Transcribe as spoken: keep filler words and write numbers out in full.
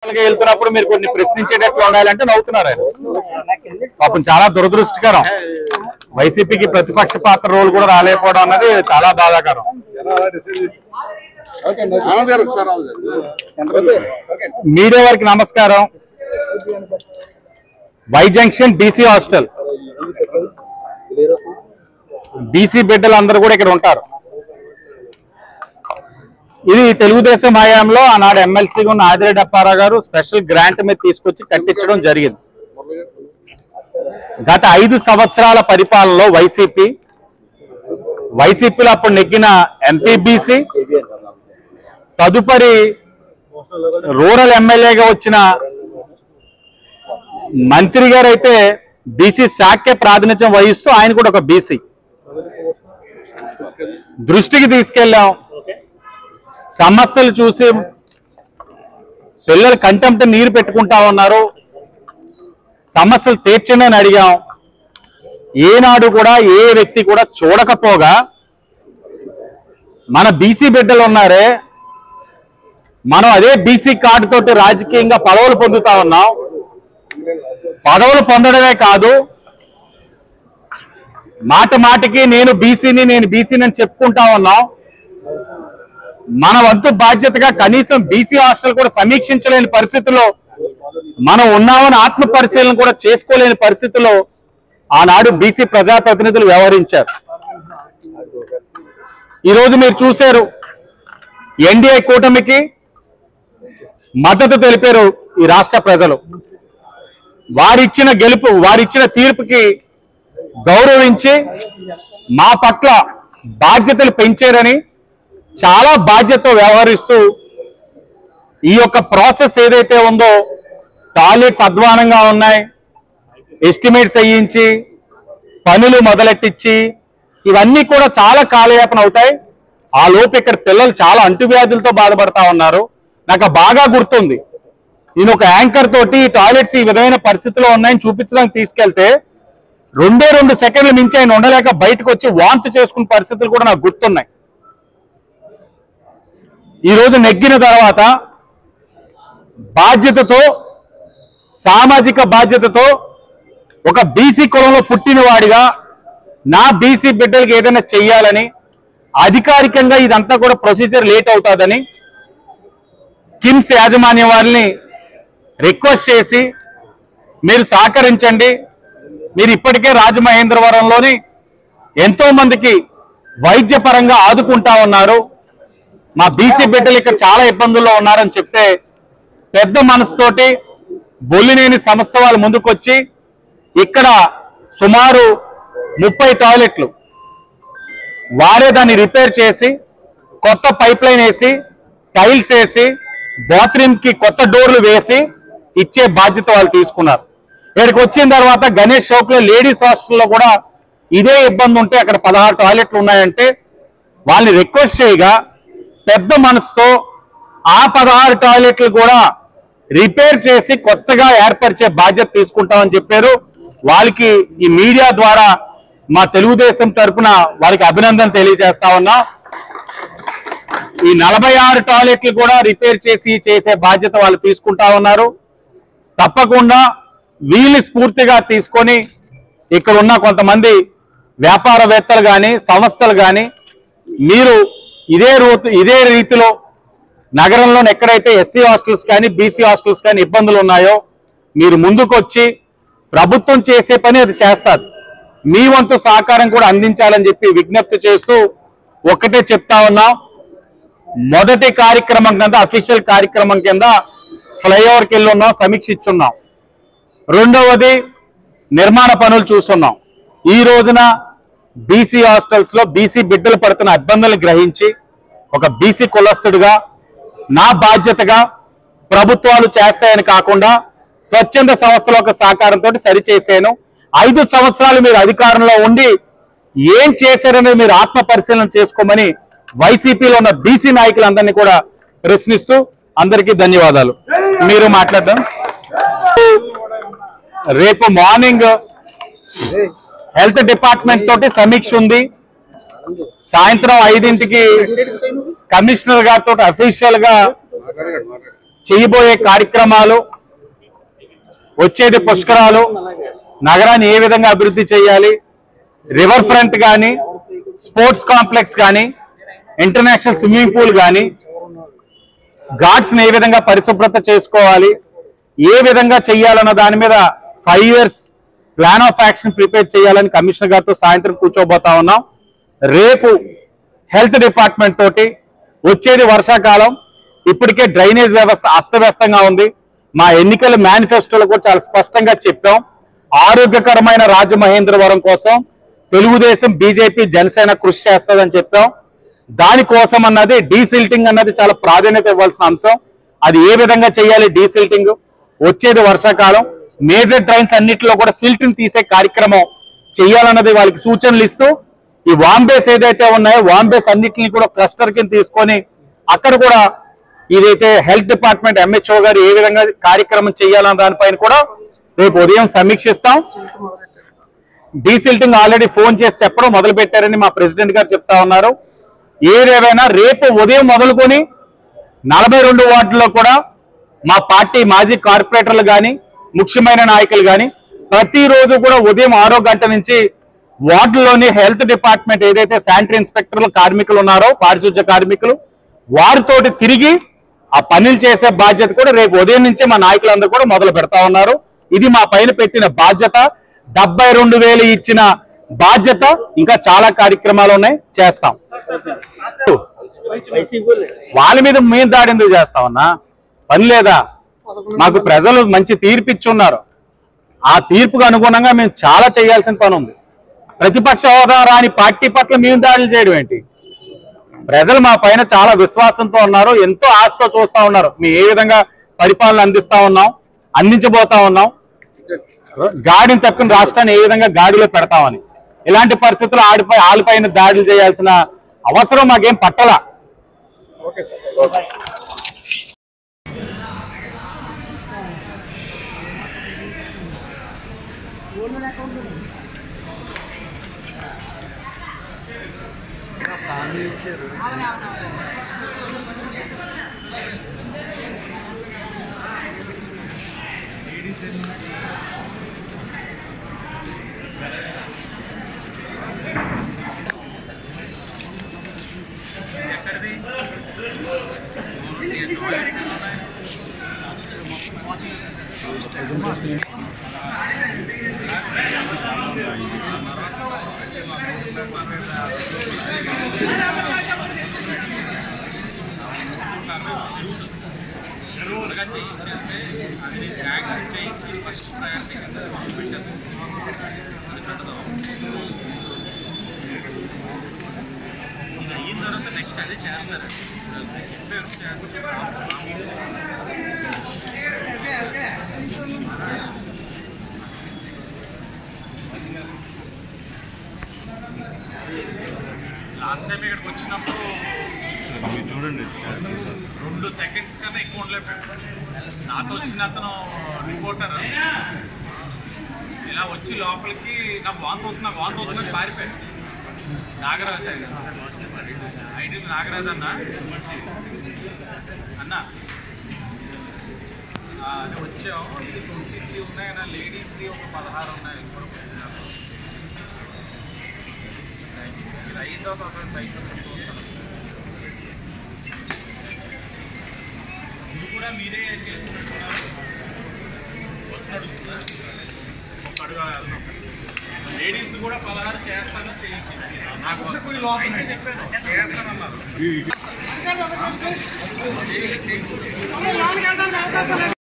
వెళ్తున్నప్పుడు మీరు కొన్ని ప్రశ్నించేటట్లు ఉండాలంటే నవ్వుతున్నారు ఆయన. పాపం చాలా దురదృష్టకరం. వైసీపీకి ప్రతిపక్ష పాత్ర రోల్ కూడా రాలేకపోవడం అన్నది చాలా బాధాకరం. మీడియా వారికి నమస్కారం. Y junction BC hostel, BC బిడ్డలు అందరూ కూడా ఇక్కడ ఉంటారు. ఇది తెలుగుదేశం హయాంలో ఆనాడు ఎమ్మెల్సీగా ఉన్న ఆదిరెడ్డి అప్పారావు గారు స్పెషల్ గ్రాంట్ మీద తీసుకొచ్చి కట్టించడం జరిగింది. గత ఐదు సంవత్సరాల పరిపాలనలో వైసీపీ వైసీపీలో అప్పుడు నెగ్గిన ఎంపీబీసీ, తదుపరి రూరల్ ఎమ్మెల్యేగా వచ్చిన మంత్రి గారు అయితే బీసీ శాఖకే ప్రాతినిధ్యం వహిస్తూ ఆయన కూడా ఒక బీసీ దృష్టికి తీసుకెళ్ళాం. సమస్యలు చూసి పిల్లలు కంటెంప్ట్ నీరు పెట్టుకుంటా ఉన్నారు, సమస్యలు తీర్చండి అని అడిగాం. ఏనాడు కూడా ఏ వ్యక్తి కూడా చూడకపోగా మన బీసీ బిడ్డలు ఉన్నారే, మనం అదే బీసీ కార్డు తోటి రాజకీయంగా పదవులు పొందుతా ఉన్నాం. పదవులు పొందడమే కాదు, మాట మాటికి నేను బీసీని నేను బీసీని అని చెప్పుకుంటా ఉన్నాం. మన వంతు బాధ్యతగా కనీసం బీసీ హాస్టల్ కూడా సమీక్షించలేని పరిస్థితిలో మనం ఉన్నామని ఆత్మ పరిశీలన కూడా చేసుకోలేని పరిస్థితిలో ఆనాడు బీసీ ప్రజాప్రతినిధులు వ్యవహరించారు. ఈరోజు మీరు చూశారు, ఎన్డీఏ కూటమికి మద్దతు తెలిపారు ఈ రాష్ట్ర ప్రజలు. వారిచ్చిన గెలుపు, వారిచ్చిన తీర్పుకి గౌరవించి మా పట్ల బాధ్యతలు పెంచారని చాలా బాధ్యతతో వ్యవహరిస్తూ ఈ యొక్క ప్రాసెస్ ఏదైతే ఉందో, టాయిలెట్స్ అధ్వానంగా ఉన్నాయి, ఎస్టిమేట్స్ అయ్యించి పనులు మొదలెట్టించి ఇవన్నీ కూడా చాలా కాలయాపన అవుతాయి. ఆ లోపు ఇక్కడ పిల్లలు చాలా అంటువ్యాధులతో బాధపడతా ఉన్నారు. నాకు బాగా గుర్తుంది, నేను ఒక యాంకర్ తోటి టాయిలెట్స్ ఈ విధమైన పరిస్థితిలో ఉన్నాయని చూపించడానికి తీసుకెళ్తే రెండే రెండు సెకండ్లు మించి ఆయన ఉండలేక బయటకు వచ్చి వాంతి చేసుకున్న పరిస్థితులు కూడా నాకు గుర్తున్నాయి. ఈరోజు నెగ్గిన తర్వాత బాధ్యతతో, సామాజిక బాధ్యతతో ఒక బీసీ కులంలో పుట్టిన వాడిగా నా బీసీ బిడ్డలకి ఏదైనా చెయ్యాలని, అధికారికంగా ఇదంతా కూడా ప్రొసీజర్ లేట్ అవుతుందని కిమ్స్ యాజమాన్యం వారిని రిక్వెస్ట్ చేసి మీరు సహకరించండి. మీరు ఇప్పటికే రాజమహేంద్రవరంలోని ఎంతో మందికి వైద్యపరంగా ఆదుకుంటా ఉన్నారు, మా బీసీ బిడ్డలు ఇక్కడ చాలా ఇబ్బందుల్లో ఉన్నారని చెప్తే పెద్ద మనసుతోటి బొల్లినేని సంస్థ వాళ్ళు ముందుకొచ్చి ఇక్కడ సుమారు ముప్పై టాయిలెట్లు వారే దాన్ని రిపేర్ చేసి కొత్త పైప్ లైన్ వేసి టైల్స్ వేసి బాత్రూమ్కి కొత్త డోర్లు వేసి ఇచ్చే బాధ్యత వాళ్ళు తీసుకున్నారు. ఇక్కడికి వచ్చిన తర్వాత గణేష్ చౌక్లో లేడీస్ హాస్టల్లో కూడా ఇదే ఇబ్బంది ఉంటే అక్కడ పదహారు టాయిలెట్లు ఉన్నాయంటే వాళ్ళని రిక్వెస్ట్ చేయగా పెద్ద మనసుతో ఆ పదహారు టాయిలెట్లు కూడా రిపేర్ చేసి కొత్తగా ఏర్పరిచే బాధ్యత తీసుకుంటామని చెప్పారు. వాళ్ళకి ఈ మీడియా ద్వారా మా తెలుగుదేశం తరఫున వారికి అభినందన తెలియజేస్తా ఉన్నా. ఈ నలభై ఆరు టాయిలెట్లు కూడా రిపేర్ చేసి చేసే బాధ్యత వాళ్ళు తీసుకుంటా ఉన్నారు. తప్పకుండా వీళ్ళు స్ఫూర్తిగా తీసుకొని ఇక్కడ ఉన్న కొంతమంది వ్యాపారవేత్తలు కానీ సంస్థలు కానీ మీరు ఇదే రూతు ఇదే రీతిలో నగరంలో ఎక్కడైతే ఎస్సీ హాస్టల్స్ కానీ బీసీ హాస్టల్స్ కానీ ఇబ్బందులు ఉన్నాయో మీరు ముందుకొచ్చి ప్రభుత్వం చేసే పని అది చేస్తారు, మీ వంతు సహకారం కూడా అందించాలని చెప్పి విజ్ఞప్తి చేస్తూ ఒక్కటే చెప్తా ఉన్నాం. మొదటి కార్యక్రమం కింద, అఫీషియల్ కార్యక్రమం కింద ఫ్లైఓవర్కి వెళ్ళి ఉన్నాం, సమీక్షించున్నాం. రెండవది నిర్మాణ పనులు చూస్తున్నాం. ఈ రోజున బీసీ హాస్టల్స్ లో బీసీ బిడ్డలు పడుతున్న ఇబ్బందులను గ్రహించి ఒక బీసీ కులస్తుడిగా నా బాధ్యతగా ప్రభుత్వాలు చేస్తాయని కాకుండా స్వచ్ఛంద సంస్థల యొక్క సహకారంతో సరిచేసాను. ఐదు సంవత్సరాలు మీరు అధికారంలో ఉండి ఏం చేశారనేది మీరు ఆత్మ పరిశీలన చేసుకోమని వైసీపీలో ఉన్న బీసీ నాయకులందరినీ కూడా ప్రశ్నిస్తూ అందరికీ ధన్యవాదాలు. మీరు మాట్లాడదాం. రేపు మార్నింగ్ హెల్త్ డిపార్ట్మెంట్ తోటి సమీక్ష ఉంది. సాయంత్రం ఐదింటికి కమిషనర్ గారితో అఫీషియల్ గా చేయబోయే కార్యక్రమాలు, వచ్చేది పుష్కరాలు, నగరాన్ని ఏ విధంగా అభివృద్ధి చేయాలి, రివర్ ఫ్రంట్ కానీ, స్పోర్ట్స్ కాంప్లెక్స్ కానీ, ఇంటర్నేషనల్ స్విమ్మింగ్ పూల్ కానీ, ఘాట్స్ని ఏ విధంగా పరిశుభ్రత చేసుకోవాలి, ఏ విధంగా చేయాలన్న దాని మీద five years plan of action prepare చేయాలని కమిషనర్ గారితో సాయంత్రం కూర్చోబోతా ఉన్నాం. రేపు హెల్త్ డిపార్ట్మెంట్ తోటి, వచ్చేది వర్షాకాలం, ఇప్పటికే డ్రైనేజ్ వ్యవస్థ అస్తవ్యస్తంగా ఉంది. మా ఎన్నికల మేనిఫెస్టోలో కూడా చాలా స్పష్టంగా చెప్పాం, ఆరోగ్యకరమైన రాజమహేంద్రవరం కోసం తెలుగుదేశం, బీజేపీ, జనసేన కృషి చేస్తుందని చెప్పాం. దానికోసం అన్నది డీసిల్టింగ్ అన్నది చాలా ప్రాధాన్యత ఇవ్వాల్సిన అంశం. అది ఏ విధంగా చేయాలి డీసిల్టింగ్, వచ్చేది వర్షాకాలం, మేజర్ ట్రైన్స్ అన్నిటిలో కూడా సిల్ట్ని తీసే కార్యక్రమం చేయాలన్నది వాళ్ళకి సూచనలు ఇస్తూ, ఈ వాంబేస్ ఏదైతే ఉన్నాయో వాంబేస్ అన్నిటిని కూడా క్లస్టర్ కింద తీసుకొని అక్కడ కూడా ఇదైతే హెల్త్ డిపార్ట్మెంట్ ఎంహెచ్ఓ గారు ఏ విధంగా కార్యక్రమం చేయాలన్న దానిపైన కూడా రేపు ఉదయం సమీక్షిస్తాం. డీసిల్టింగ్ ఆల్రెడీ ఫోన్ చేసి చెప్పడం మొదలు పెట్టారని మా ప్రెసిడెంట్ గారు చెప్తా ఉన్నారు. ఏదేమైనా రేపు ఉదయం మొదలుకొని నలభై రెండు వార్డుల్లో కూడా మా పార్టీ మాజీ కార్పొరేటర్లు కానీ, ముఖ్యమైన నాయకులు కానీ ప్రతిరోజు కూడా ఉదయం ఆరో గంట నుంచి వార్డులోని హెల్త్ డిపార్ట్మెంట్ ఏదైతే శానిటరీ ఇన్స్పెక్టర్లు కార్మికులు ఉన్నారో, పారిశుధ్య కార్మికులు, వారితోటి తిరిగి ఆ పనులు చేసే బాధ్యత కూడా రేపు ఉదయం నుంచే మా నాయకులందరూ కూడా మొదలు పెడతా ఉన్నారు. ఇది మా పైన పెట్టిన బాధ్యత. డెబ్బై రెండు వేలు ఇచ్చిన బాధ్యత, ఇంకా చాలా కార్యక్రమాలు ఉన్నాయి, చేస్తాం. వాళ్ళ మీద మేము దాడి ఎందుకు చేస్తామన్నా? పని లేదా? మాకు ప్రజలు మంచి తీర్పు ఇచ్చున్నారు. ఆ తీర్పుకు అనుగుణంగా మేము చాలా చేయాల్సిన పని ఉంది. ప్రతిపక్ష హోదా రాని పార్టీ పట్ల మేము దాడులు చేయడం ఏంటి? ప్రజలు మా పైన చాలా విశ్వాసంతో ఉన్నారు, ఎంతో ఆశతో చూస్తా ఉన్నారు. మేము ఏ విధంగా పరిపాలన అందిస్తా ఉన్నాం, అందించబోతా ఉన్నాం, గాడిని తప్పిన రాష్ట్రాన్ని ఏ విధంగా గాడిలో పెడతామని. ఇలాంటి పరిస్థితుల్లో ఆడిపై ఆడిపైన దాడులు చేయాల్సిన అవసరం మాకేం పట్టలా. నెక్స్ట్ అదే చేస్తారు. లాస్ట్ టైం ఇక్కడికి వచ్చినప్పుడు చూడండి రెండు సెకండ్స్ కన్నా ఎక్కువ ఉండలేపాడు. నాతో వచ్చిన అతను రిపోర్టర్ ఇలా వచ్చి లోపలికి నాకు వాంతి అవుతుంది, నాకు వాంతి అవుతుందని పారిపోయాడు. నాగరాజు ఐడి నాగరాజు అన్న అన్న అది వచ్చాం. ఇది ట్వంటీ త్రీ ఉన్నాయన్న, లేడీస్ది ఒక పదహారు ఉన్నాయి. ఇది అయిన తర్వాత ఒక బయట ఇది కూడా మీరే చేస్తున్నట్టున్నారు. నడుస్తుందా ఒక అడుగు వెళ్దాం. లేడీస్ కూడా పదహారు చేస్తాను చేయించి నాకు చెప్పాను చేస్తానన్నారు.